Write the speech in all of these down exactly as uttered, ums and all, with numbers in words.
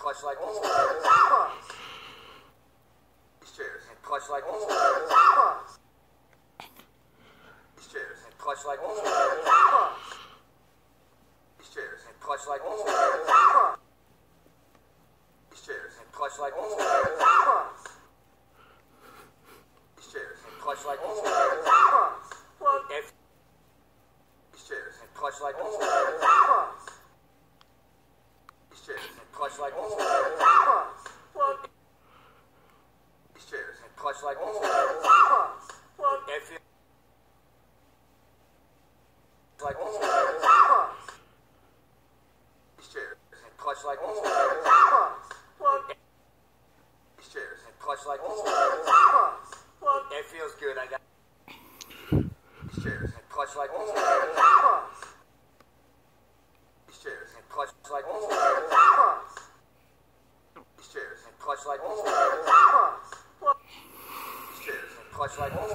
clutch like these chairs. And clutch like these chairs. And clutch like these chairs. And clutch like these chairs. And clutch like these chairs. And clutch like these chairs. And clutch like these chairs. And clutch like these chairs. And clutch like these like these chairs. And clutch like these chairs. And clutch like these. It feels good. I got these chairs. And clutch like these chairs. And clutch like these chairs. And clutch like these chairs. And clutch like these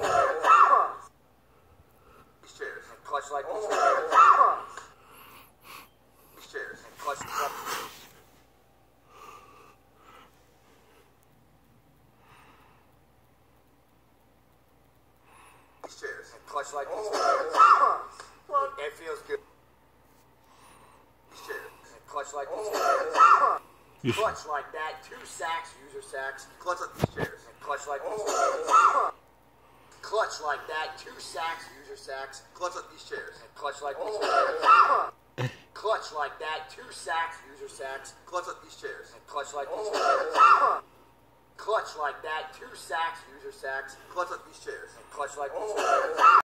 chairs. And clutch like these chairs. And clutch like these chairs. And clutch like these. It feels good. These chairs. And clutch like these. Clutch like that. Two sacks. User sacks. Clutch like these chairs. And clutch like these. Clutch like that. Two sacks. User sacks. Clutch like these chairs. And clutch like these. Clutch like that. Two sacks. User sacks. Clutch like these chairs. And clutch like these. Clutch like that. Two sacks. User sacks. Clutch like these chairs. And clutch like these.